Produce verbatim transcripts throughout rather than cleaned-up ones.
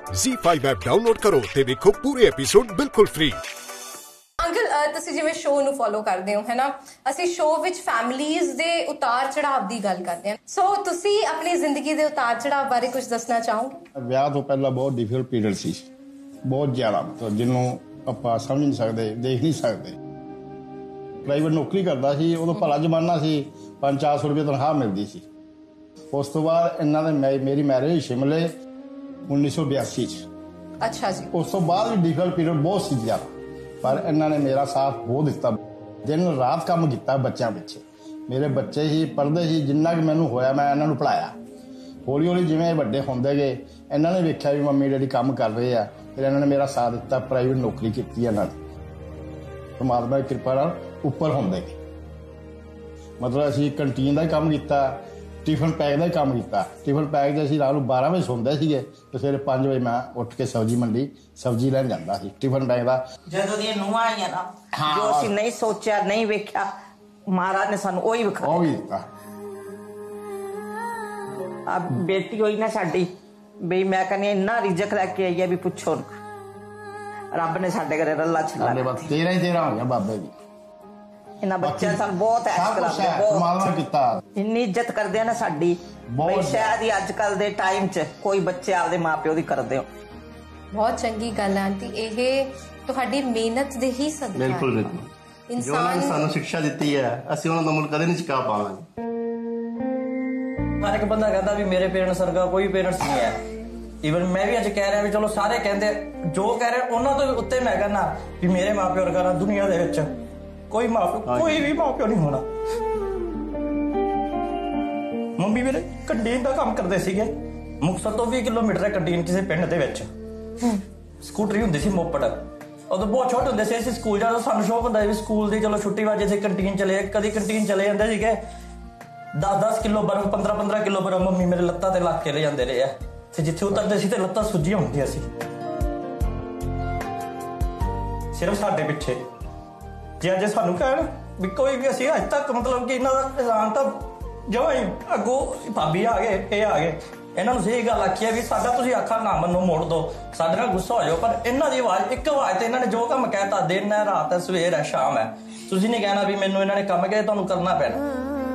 ज़ी five app download करो ते देखो पूरे एपिसोड बिल्कुल फ्री। अंकल तुसी जिवें शो ਨੂੰ ਫੋਲੋ ਕਰਦੇ ਹੋ ਹੈ ਨਾ, ਅਸੀਂ ਸ਼ੋ ਵਿੱਚ ਫੈਮਿਲੀਜ਼ ਦੇ ਉਤਾਰ ਚੜਾਵ ਦੀ ਗੱਲ ਕਰਦੇ ਹਾਂ। ਸੋ ਤੁਸੀਂ ਆਪਣੀ ਜ਼ਿੰਦਗੀ ਦੇ ਉਤਾਰ ਚੜਾਵ ਬਾਰੇ ਕੁਝ ਦੱਸਣਾ ਚਾਹੋਗੇ? ਵਿਆਹ ਤੋਂ ਪਹਿਲਾਂ ਬਹੁਤ ਡਿਫਿਕਲਟ ਪੀਰੀਅਡ ਸੀ, ਬਹੁਤ ਜ਼ਿਆਦਾ, ਮਤਲਬ ਜਿਹਨੂੰ ਆਪਾਂ ਸਮਝ ਨਹੀਂ ਸਕਦੇ, ਦੇਖ ਨਹੀਂ ਸਕਦੇ। ਪ੍ਰਾਈਵੇਟ ਨੌਕਰੀ ਕਰਦਾ ਸੀ, ਉਦੋਂ ਭਲਾ ਜ਼ਮਾਨਾ ਸੀ, ਪੰਜ ਚਾਰ ਸੌ ਰੁਪਏ ਤਨਖਾਹ ਮਿਲਦੀ ਸੀ। ਉਸ ਤੋਂ ਬਾਅਦ ਇਹਨਾਂ ਦੇ ਮੇਰੀ ਮੈਰਿਜ ਸ਼ਿਮਲੇ ਉੱਨੀ ਸੌ ਬਿਆਸੀ ਚ। ਅੱਛਾ ਜੀ। ਉਸ ਤੋਂ ਬਾਅਦ ਵੀ ਡਿਫਿਕਲਟ ਪੀਰੀਅਡ ਬਹੁਤ ਸੀ ਜ਼ਿਆਦਾ, ਪਰ ਇਹਨਾਂ ਨੇ ਮੇਰਾ ਸਾਥ ਬਹੁਤ ਦਿੱਤਾ। ਦਿਨ ਰਾਤ ਕੰਮ ਕੀਤਾ ਬੱਚਿਆਂ ਪਿੱਛੇ। ਮੇਰੇ ਬੱਚੇ ਹੀ ਪੜ੍ਹਦੇ ਸੀ, ਜਿੰਨਾ ਕਿ ਮੈਨੂੰ ਹੋਇਆ ਮੈਂ ਇਹਨਾਂ ਨੂੰ ਪੜ੍ਹਾਇਆ। ਹੌਲੀ ਹੌਲੀ ਜਿਵੇਂ ਵੱਡੇ ਹੁੰਦੇ ਗਏ, ਇਹਨਾਂ ਨੇ ਵੇਖਿਆ ਵੀ ਮੰਮੀ ਡੈਡੀ ਕੰਮ ਕਰ ਰਹੇ ਆ, ਫਿਰ ਇਹਨਾਂ ਨੇ ਮੇਰਾ ਸਾਥ ਦਿੱਤਾ। ਪ੍ਰਾਈਵੇਟ ਨੌਕਰੀ ਕੀਤੀ ਇਹਨਾਂ ਨੇ, ਪਰਮਾਤਮਾ ਦੀ ਕਿਰਪਾ ਨਾਲ ਉੱਪਰ ਹੁੰਦੇ ਗਏ। ਮਤਲਬ ਅਸੀਂ ਕੰਟੀਨ ਦਾ ਹੀ ਕੰਮ ਕੀਤਾ, ਟਿਫਨ ਪੈਕ ਦਾ ਹੀ ਕੰਮ ਕੀਤਾ। ਟਿਫਨ ਪੈਕ ਦੇ ਅਸੀਂ ਰਾਤ ਨੂੰ ਬਾਰਾਂ ਵਜੇ ਸੌਂਦੇ ਸੀਗੇ ਤੇ ਸਵੇਰੇ ਪੰਜ ਵਜੇ ਮੈਂ ਉੱਠ ਕੇ ਸਬਜ਼ੀ ਮੰਡੀ ਸਬਜ਼ੀ ਲੈਣ ਜਾਂਦਾ ਸੀ ਟਿਫਨ ਪੈਕ ਦਾ। ਜਦੋਂ ਦੀਆਂ ਨੂੰਹਾਂ ਆਈਆਂ ਨਾ, ਜੋ ਅਸੀਂ ਨਹੀਂ ਸੋਚਿਆ, ਨਹੀਂ ਵੇਖਿਆ, ਮਹਾਰਾਜ ਨੇ ਸਾਨੂੰ ਉਹੀ ਵਿਖਾਇਆ। ਉਹ ਵੀ ਦਿੱਤਾ। ਆ ਬੇਟੀ ਹੋਈ ਨਾ ਸਾਡੀ, ਬਈ ਮੈਂ ਕਹਿੰਦੀ ਇੰਨਾ ਰਿਜ਼ਕ ਲੈ ਕੇ ਆਈ ਹੈ ਵੀ ਪੁੱਛੋ ਨਾ। ਰੱਬ ਨੇ ਸਾਡੇ ਘਰੇ ਰੱਲਾ ਛੱਲਾ ਤੇਰਾਂ ਹੀ ਤੇਰਾਂ ਹੋ ਗਿਆ ਬਾਬੇ ਦੀ। ਇਹਨਾਂ ਬੱਚਿਆਂ ਸਾਨੂੰ ਬਹੁਤ ਐਸ਼ ਕੀਤਾ, ਇੰਨੀ ਇੱਜ਼ਤ ਕਰਦੇ ਆ ਨਾ ਸਾਡੀ। ਸ਼ਾਇਦ ਹੀ ਅੱਜ ਕੱਲ ਦੇ ਟਾਈਮ 'ਚ ਕੋਈ ਬੱਚੇ ਆਪਦੇ ਮਾਂ ਪਿਓ ਦੀ ਕਰਦੇ ਹੋ। ਬਹੁਤ ਚੰਗੀ ਗੱਲ ਹੈ ਆਂਟੀ, ਇਹ ਤੁਹਾਡੀ ਮਿਹਨਤ ਦੇ ਹੀ ਸਦਕਾ। ਬਿਲਕੁਲ ਬਿਲਕੁਲ। ਇਨਸਾਨ ਨੇ ਸਾਨੂੰ ਸਿੱਖਿਆ ਦਿੱਤੀ ਹੈ, ਅਸੀਂ ਉਹਨਾਂ ਦਾ ਮੁੱਲ ਕਦੇ ਨਹੀਂ ਚੁਕਾ ਪਾਵਾਂਗੇ। ਹਰ ਇੱਕ ਬੰਦਾ ਕਹਿੰਦਾ ਵੀ ਮੇਰੇ ਪੇਰੈਂਟਸ ਵਰਗਾ ਕੋਈ ਪੇਰੈਂਟਸ ਨਹੀਂ ਹੈ। ਈਵਨ ਮੈਂ ਵੀ ਅੱਜ ਕਹਿ ਰਿਹਾ ਵੀ ਚਲੋ ਸਾਰੇ ਕਹਿੰਦੇ, ਜੋ ਕਹਿ ਰਹੇ ਉਹਨਾਂ ਤੋਂ ਵੀ ਉੱਤੇ ਮੈਂ ਕਹਿੰਦਾ ਵੀ ਮੇਰੇ ਮਾਂ ਪਿਓ ਵਰਗਾ ਦੁਨੀਆ ਦੇ ਵਿੱਚ ਕੋਈ ਮਾਂ ਪਿਓ, ਕੋਈ ਵੀ ਮਾਂ ਪਿਓ ਨਹੀਂ ਹੋਣਾ। ਮੰਮੀ ਮੇਰੇ ਕੰਟੀਨ ਦਾ ਕੰਮ ਕਰਦੇ ਸੀਗੇ, ਮੁਕਤਸਰ ਤੋਂ ਵੀਹ ਕਿਲੋਮੀਟਰ ਹੈ ਕੰਟੀਨ ਕਿਸੇ ਪਿੰਡ ਦੇ ਵਿੱਚ। ਸਕੂਟਰੀ ਹੁੰਦੀ ਸੀ ਮੋਪੜ, ਉਦੋਂ ਬਹੁਤ ਛੋਟੇ ਹੁੰਦੇ ਸੀ ਅਸੀਂ ਸਕੂਲ ਜਾਂਦੇ। ਸਾਨੂੰ ਸ਼ੌਕ ਹੁੰਦਾ ਸੀ ਵੀ ਸਕੂਲ ਦੀ ਚਲੋ ਛੁੱਟੀ ਵਾਜੇ ਸੀ ਕੰਟੀਨ ਚਲੇ, ਕਦੀ ਕੰਟੀਨ ਚਲੇ ਜਾਂਦੇ ਸੀਗੇ। ਦਸ ਦਸ ਕਿਲੋ ਬਰਫ, ਪੰਦਰਾਂ ਪੰਦਰਾਂ ਕਿਲੋ ਬਰਫ ਮੰਮੀ ਮੇਰੇ ਲੱਤਾਂ ਤੇ ਲੱਗ ਕੇ ਲੈ ਜਾਂਦੇ ਰਹੇ ਆ, ਤੇ ਜਿੱਥੇ ਉਤਰਦੇ ਸੀ ਤੇ ਲੱਤਾਂ ਸੁੱਜੀਆਂ ਹੁੰਦੀਆਂ ਸੀ ਸਿਰਫ ਸਾਡੇ ਪਿੱਛੇ। ਜੇ ਅੱਜ ਸਾਨੂੰ ਕਹਿਣ ਵੀ ਕੋਈ ਵੀ, ਅਸੀਂ ਅੱਜ ਤੱਕ ਮਤਲਬ ਕਿ ਇਹਨਾਂ ਦਾ ਐਲਾਨ ਤਾਂ ਜਮਾਂ ਹੀ ਅੱਗੋਂ ਭਾਬੀ ਆ ਗਏ, ਇਹ ਆ ਗਏ, ਇਹਨਾਂ ਨੂੰ ਸਹੀ ਗੱਲ ਆਖੀ ਹੈ ਵੀ ਸਾਡਾ ਤੁਸੀਂ ਆਖਾ ਨਾ ਮੰਨੋ, ਮੋੜ ਦੋ, ਸਾਡੇ ਨਾਲ ਗੁੱਸਾ ਹੋ ਜਾਓ, ਪਰ ਇਹਨਾਂ ਦੀ ਆਵਾਜ਼, ਇੱਕ ਆਵਾਜ਼ ਤੇ ਇਹਨਾਂ ਨੇ ਜੋ ਕੰਮ ਕਹਿਤਾ, ਦਿਨ ਹੈ, ਰਾਤ ਹੈ, ਸਵੇਰ ਹੈ, ਸ਼ਾਮ ਹੈ, ਤੁਸੀਂ ਨਹੀਂ ਕਹਿਣਾ ਵੀ ਮੈਨੂੰ ਇਹਨਾਂ ਨੇ ਕੰਮ ਕਿਹਾ ਤੁਹਾਨੂੰ ਕਰਨਾ ਪੈਣਾ।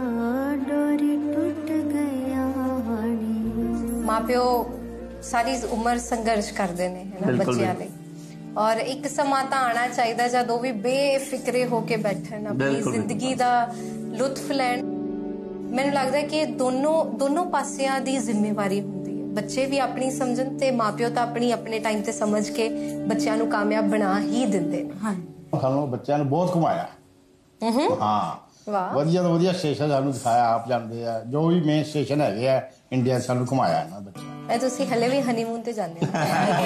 ਮਾਂ ਪਿਓ ਸਾਰੀ ਉਮਰ ਸੰਘਰਸ਼ ਕਰਦੇ ਨੇ ਬੱਚਿਆਂ ਲਈ, ਔਰ ਇੱਕ ਸਮਾਂ ਤਾਂ ਆਉਣਾ ਚਾਹੀਦਾ ਜਦੋਂ ਵੀ ਬੇਫਿਕਰੇ ਹੋ ਕੇ ਬੈਠਣ, ਆਪਣੀ ਜ਼ਿੰਦਗੀ ਦਾ ਲੁਤਫ ਲੈਣ। ਮੈਨੂੰ ਲੱਗਦਾ ਕਿ ਦੋਨੋਂ ਦੋਨੋਂ ਪਾਸਿਆਂ ਦੀ ਜ਼ਿੰਮੇਵਾਰੀ ਹੁੰਦੀ ਹੈ। ਬੱਚੇ ਵੀ ਆਪਣੀ ਸਮਝਣ ਤੇ ਮਾਪਿਓ ਤਾਂ ਆਪਣੀ ਆਪਣੇ ਟਾਈਮ ਤੇ ਸਮਝ ਕੇ ਬੱਚਿਆਂ ਨੂੰ ਕਾਮਯਾਬ ਬਣਾ ਹੀ ਦਿੰਦੇ ਨੇ। ਸਾਨੂੰ ਬੱਚਿਆਂ ਨੂੰ ਬਹੁਤ ਘੁਮਾਇਆ। ਹਾਂ, ਵਧੀਆ ਤੋਂ ਵਧੀਆ ਸਟੇਸ਼ਨ ਸਾਨੂੰ ਦਿਖਾਇਆ, ਆਪ ਜਾਂਦੇ ਆ, ਜੋ ਵੀ ਮੇਨ ਸਟੇਸ਼ਨ ਹੈਗੇ ਆ ਇੰਡੀਆ ਸਾਨੂੰ ਘੁਮਾਇਆ ਇਹਨਾਂ ਬੱਚਿਆਂ। ਤੁਸੀਂ ਹਲੇ ਵੀ ਹਨੀਮੂਨ ਤੇ ਜਾਂਦੇ ਹੋ?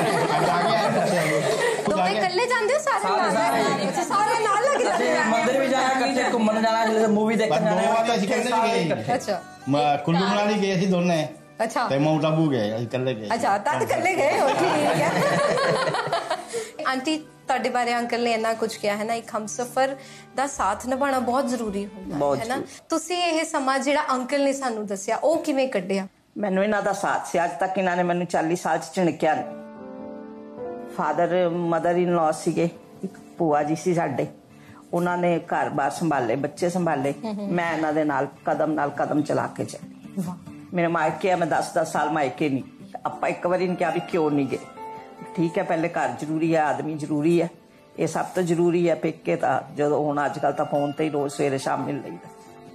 ਦੋਵੇਂ ਇਕੱਲੇ ਜਾਂਦੇ ਹੋ? ਸਾਰੇ ਨਾਲ ਸਾਰੇ ਨਾਲ ਲੱਗ ਜਾਂਦੇ ਹੋ? ਮੰਦਿਰ ਵੀ ਜਾਇਆ ਕਰਦੇ, ਘੁੰਮਣ ਜਾਣਾ, ਮੂਵੀ ਦੇਖਣ ਜਾਣਾ। ਅੱਛਾ, ਕੁੱਲੂ ਮਨਾਲੀ ਗਏ ਸੀ ਦੋਨੇ। ਅੱਛਾ, ਤੇ ਮਾਊਂਟ ਆਬੂ ਗਏ, ਅਸੀਂ ਇਕੱਲੇ ਗਏ। ਅੱਛਾ, ਤਦ ਇਕੱਲੇ ਗਏ ਹੋ, ਠੀਕ ਹੈ। ਆਂਟੀ ਤੁਹਾਡੇ ਬਾਰੇ ਅੰਕਲ ਨੇ ਇੰਨਾ ਕੁਝ ਕਿਹਾ ਹੈ ਨਾ, ਇੱਕ ਹਮਸਫਰ ਦਾ ਸਾਥ ਨਿਭਾਉਣਾ ਬਹੁਤ ਜ਼ਰੂਰੀ ਹੁੰਦਾ ਹੈ ਨਾ। ਤੁਸੀਂ ਇਹ ਸਮਾਂ ਜਿਹੜਾ ਅੰਕਲ ਨੇ ਸਾਨੂੰ ਦੱਸਿਆ, ਉਹ ਕਿਵੇਂ ਕੱਢਿਆ? ਮੈਨੂੰ ਇਹਨਾਂ ਦਾ ਸਾਥ ਸੀ। ਅੱਜ ਤੱਕ ਇਹਨਾਂ ਨੇ ਮੈਨੂੰ ਚਾਲੀ ਸਾਲ ਚ ਝਿਣਕਿਆ ਨਹੀਂ। ਫਾਦਰ ਮਦਰ ਇਨ ਲॉ ਸੀਗੇ, ਇੱਕ ਭੂਆ ਜੀ ਸੀ ਸਾਡੇ, ਉਹਨਾਂ ਨੇ ਘਰ ਬਾਰ ਸੰਭਾਲੇ, ਬੱਚੇ ਸੰਭਾਲੇ। ਮੈਂ ਇਹਨਾਂ ਦੇ ਨਾਲ ਕਦਮ ਨਾਲ ਕਦਮ ਚਲਾ ਕੇ ਚੱਲੀ। ਮੇਰੇ ਮਾਇਕੇ ਆ, ਮੈਂ ਦਸ ਦਸ ਸਾਲ ਮਾਇਕੇ ਨਹੀਂ। ਆਪਾਂ ਇੱਕ ਵਾਰੀ ਨਹੀਂ ਕਿਹਾ ਵੀ ਕਿਉਂ ਨਹੀਂ ਗਏ। ਠੀਕ ਹੈ, ਪਹਿਲੇ ਘਰ ਜ਼ਰੂਰੀ ਹੈ, ਆਦਮੀ ਜ਼ਰੂਰੀ ਹੈ, ਇਹ ਸਭ ਤੋਂ ਜ਼ਰੂਰੀ ਹੈ। ਪੇਕੇ ਤਾਂ ਜਦੋਂ ਹੁਣ ਅੱਜ ਕੱਲ ਤਾਂ ਫੋਨ ਤੇ ਹੀ ਰੋਜ਼ ਸਵੇਰੇ ਸ਼ਾਮ ਮਿਲ ਲਈਦਾ।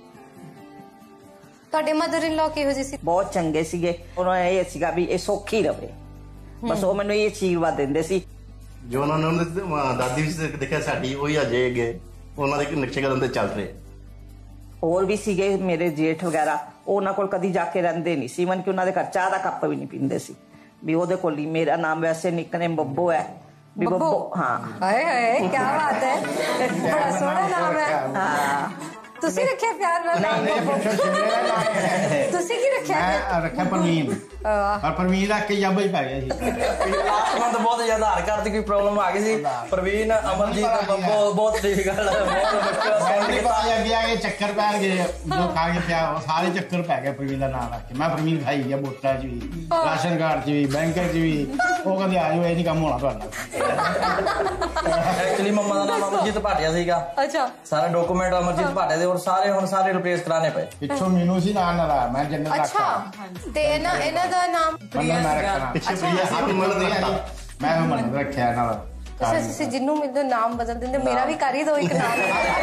ਤੁਹਾਡੇ ਮਦਰ ਇਨ ਲਾਅ ਕਿਹੋ ਜਿਹੇ ਸੀ? ਬਹੁਤ ਚੰਗੇ ਸੀਗੇ। ਉਹਨਾਂ ਨੇ ਇਹ ਸੀਗਾ ਵੀ ਇਹ ਸੌਖੀ ਰਵੇ, ਬਸ ਉਹ ਮੈਨੂੰ ਇਹ ਆਸ਼ੀਰਵਾਦ ਦਿੰਦੇ ਸੀ। ਜੋ ਉਹਨਾਂ ਨੇ ਦਾਦੀ ਵਿੱਚ ਦੇਖਿਆ ਸਾਡੀ, ਉਹੀ ਅਜੇ ਗਏ ਉਹਨਾਂ ਦੇ ਨਕਸ਼ੇ ਕਦਮ ਤੇ ਚੱਲ ਰਹੇ। ਹੋਰ ਵੀ ਸੀਗੇ ਮੇਰੇ ਜੇਠ ਵਗੈਰਾ, ਉਹ ਉਹਨਾਂ ਕੋਲ ਕਦੀ ਜਾ ਕੇ ਰਹਿੰਦੇ ਨਹੀਂ ਸੀ, ਇਵਨ ਕਿ ਉਹਨਾਂ ਦੇ ਘਰ ਚਾਹ ਦਾ ਕੱਪ ਵੀ ਨਹੀਂ ਪੀਂਦੇ ਸੀ। ਵੀ ਉਹਦੇ ਕੋਲ ਹੀ, ਮੇਰਾ ਨਾਮ ਵੈਸੇ ਨਿਕਨੇਮ ਬੱਬੋ ਹੈ ਵੀ ਬੱਬੋ। ਹਾਂ, ਹਾਏ ਹਾਏ ਕੀ ਬਾਤ ਹੈ, ਬੜਾ ਸੋਹਣਾ ਨਾਮ ਹੈ। ਹਾਂ, ਤੁਸੀਂ ਰੱਖਿਆ ਪਿਆਰ ਨਾਲ ਨਾਮ? ਤੁਸੀਂ ਕੀ ਰੱਖਿਆ? ਮੈਂ ਰੱਖਿਆ ਪਰਮੀਨ, ਪਰ ਪਰਮੀਨ ਰੱਖ ਕੇ ਜੱਬ ਹੀ ਪੈ ਗਿਆ ਸੀ। ਲਾਸਟ ਮੰਥ ਬਹੁਤ ਜ਼ਿਆਦਾ ਆਧਾਰ ਕਾਰਡ ਦੀ ਕੋਈ ਪ੍ਰੋਬਲਮ ਆ ਗਈ ਸੀ। ਪ੍ਰਵੀਨ, ਅਮਰਜੀਤ, ਬੱਬੋ, ਬਹੁਤ ਠੀਕ ਗੱਲ ਹੈ, ਬਹੁਤ ਮੁਸ਼ਕਿਲ। ਅੱਗੇ ਆ ਕੇ ਚੱਕਰ ਪੈ ਗਏ, ਜੋ ਖਾ ਕੇ ਪਿਆ ਉਹ ਸਾਰੇ ਚੱਕਰ ਪੈ ਗਏ ਪ੍ਰਵੀਨ ਦਾ ਨਾਮ ਰੱਖ ਕੇ। ਮੈਂ ਪ੍ਰਵੀਨ ਖਾਈ ਗਿਆ ਵੋਟਾਂ ਚ ਵੀ, ਰਾਸ਼ਨ ਕਾਰਡ ਚ ਵੀ, ਬੈਂਕ ਚ ਵੀ। ਉਹ ਕਹਿੰਦੇ ਆ ਜਾਓ, ਇਹ ਨਹੀਂ ਕੰਮ ਹੋਣਾ ਤੁਹਾਡਾ। ਐਕਚੁਅਲੀ ਮੰਮਾ ਦਾ ਨਾਮ ਅਮਰਜੀਤ ਭਾਟੀਆ ਸੀਗਾ। ਅੱਛਾ, ਸਾਰਾ ਡਾਕੂਮੈਂਟ ਅਮਰਜੀਤ ਭਾਟੀਆ ਦੇ, ਔਰ ਸਾਰੇ ਹੁਣ ਸਾਰੇ ਰਿਪਲੇਸ ਕਰਾਣੇ ਪਏ। ਪਿੱਛੋਂ ਮੈਨੂੰ ਸੀ ਨਾਲ ਨਾਲ ਮੈਂ ਜੰਨਤ ਦਾ ਅੱਛਾ। ਤੇ ਇਹਨਾਂ ਇਹਨਾਂ ਦਾ ਨਾਮ ਮੈਂ ਰੱਖਣਾ ਪਿੱਛੇ ਪ੍ਰਿਆ ਸੀ ਵੀ ਮਨ ਰੱਖਤਾ। ਮੈਂ ਮਨ ਰੱਖਿਆ ਨਾਲ। ਅੱਛਾ, ਤੁਸੀਂ ਜਿਹਨੂੰ ਮੈਨੂੰ ਨਾਮ ਬਦਲ ਦਿੰਦੇ, ਮੇਰਾ ਵੀ ਕਰ ਹੀ ਦੋ ਇੱਕ ਨਾਮ।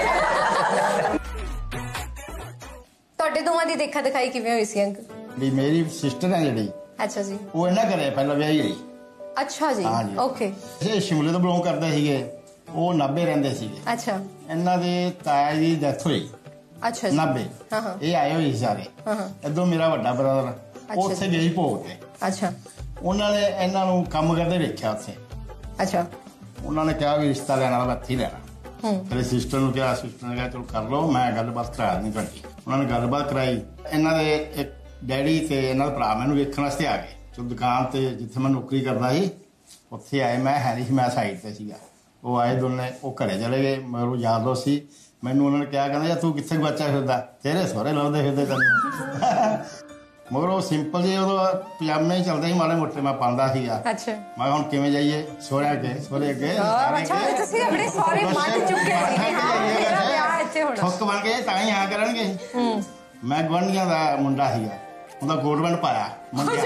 ਤੁਹਾਡੇ ਦੋਵਾਂ ਦੀ ਦੇਖਾ ਦਿਖਾਈ ਕਿਵੇਂ ਹੋਈ ਸੀ ਅੰਕਲ? ਵੀ ਮੇਰੀ ਸਿਸਟਰ ਹੈ ਜਿਹੜੀ, ਅੱਛਾ ਜੀ, ਉਹ ਇਹਨਾਂ ਘਰੇ ਪਹਿਲਾਂ ਵਿਆਹੀ ਹੋਈ। ਅੱਛਾ ਜੀ, ਓਕੇ। ਇਹ ਸ਼ਿਮਲੇ ਤੋਂ ਬਿਲੋਂਗ ਕਰਦੇ ਸੀਗੇ, ਉਹ ਨਾਭੇ ਰਹਿੰਦੇ ਸੀਗੇ। ਅੱਛਾ, ਇਹਨਾਂ ਦੇ ਤਾਇਆ ਦੀ ਡੈਥ ਹੋਈ ਅੱਛਾ ਜੀ, ਨਾਭੇ। ਹਾਂ ਹਾਂ, ਇਹ ਆਏ ਹੋਏ ਸਾਰੇ। ਇੱਧਰੋਂ ਮੇਰਾ ਵੱਡਾ ਬ੍ਰਦਰ ਉੱਥੇ ਗਈ ਭੋਗ ਤੇ। ਅੱਛਾ, ਉਹਨਾਂ ਨੇ ਇਹਨਾਂ ਨੂੰ ਕੰਮ ਕਰਦੇ ਵੇਖਿਆ ਉੱਥੇ। ਅੱਛਾ, ਉਹਨਾਂ ਨੇ ਕਿਹਾ ਵੀ ਰਿਸ਼ਤਾ ਲੈਣਾ ਤਾਂ ਇੱਥੇ ਹੀ ਲੈਣਾ। ਮੇਰੇ ਸਿਸਟਰ ਨੂੰ ਕਿਹਾ, ਸਿਸਟਰ ਨੇ ਕਿਹਾ ਚਲੋ ਕਰ ਲਓ, ਮੈਂ ਗੱਲਬਾਤ ਕਰਾ ਦਿੰਦੀ ਤੁਹਾਡੀ। ਉਹਨਾਂ ਨੇ ਗੱਲਬਾਤ ਕਰਾਈ। ਇਹਨਾਂ ਦੇ ਇੱਕ ਡੈਡੀ ਤੇ ਇਹਨਾਂ ਦਾ ਭਰਾ ਮੈਨੂੰ ਵੇਖਣ ਵਾਸਤੇ ਆ ਗਏ। ਚਲੋ ਦੁਕਾਨ ਤੇ ਜਿੱਥੇ ਮੈਂ ਨੌਕਰੀ ਕਰਦਾ ਸੀ ਉੱਥੇ ਆਏ। ਮੈਂ ਹੈ ਨਹੀਂ ਸੀ, ਮੈਂ ਸਾਈਡ ਤੇ ਸੀਗਾ। ਉਹ ਆਏ ਦੋਨੇ, ਉਹ ਘਰੇ ਚਲੇ ਗਏ। ਮੈਨੂੰ ਯਾਦ ਦੋ ਸੀ। ਮੈਨੂੰ ਉਹਨਾਂ ਨੇ ਕਿਹਾ, ਕਹਿੰਦਾ ਯਾਰ ਤੂੰ ਕਿੱਥੇ ਗੁਆਚਿਆ ਫਿਰਦਾ, ਤੇਰੇ ਸਹੁਰੇ ਲੱਭਦੇ ਫਿਰਦੇ ਤੈਨੂੰ। ਮਗਰ ਉਹ ਸਿੰਪਲ ਜਿਹੇ ਉਦੋਂ ਪਜਾਮੇ ਚੱਲਦੇ ਸੀ ਮਾੜੇ ਮੋਟੇ, ਮੈਂ ਪਾਉਂਦਾ ਸੀਗਾ। ਅੱਛਾ, ਮੈਂ ਹੁਣ ਕਿਵੇਂ ਜਾਈਏ ਸਹੁਰੇ ਅੱਗੇ, ਸਹੁਰੇ ਅੱਗੇ। ਅੱਛਾ, ਤੁਸੀਂ ਆਪਣੇ ਸਾਰੇ ਮੰਨ ਚੁੱਕੇ ਸੀ। ਹਾਂ, ਮੇਰਾ ਵਿਆਹ ਇੱਥੇ ਹੋਣਾ। ਠੁੱਕ ਬਣ ਕੇ ਤਾਂ ਹੀ ਆ ਕਰਨਗੇ। ਮੈਂ ਗੁਆਂਢੀਆਂ ਦਾ ਮੁੰਡਾ ਸੀਗਾ, ਉਹਦਾ ਕੋਟ ਪੈਂਟ ਪਾਇਆ ਮੰਗਿਆ।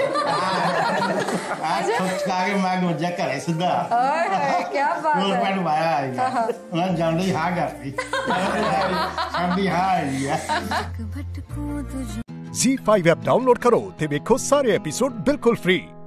ਆ ਠੁੱਕ ਆ ਕੇ ਮੈਂ ਗੁੱਜਾ ਘਰੇ ਸਿੱਧਾ। ਓਏ ਹੋਏ, ਕੀ ਬਾਤ ਹੈ। ਕੋਟ ਪੈਂਟ ਪਾਇਆ ਆਇਆ। ਉਹਨਾਂ ਜਾਂਦੇ ਹੀ ਹਾਂ ਕਰਤੀ। ਸਾਡੀ ਹਾਂ ਆਈ ਆ। ਜ਼ੀ ਫਾਈਵ ਐਪ ਡਾਊਨਲੋਡ ਕਰੋ ਤੇ ਵੇਖੋ ਸਾਰੇ ਐਪੀਸੋਡ ਬਿਲਕੁਲ ਫ੍ਰੀ।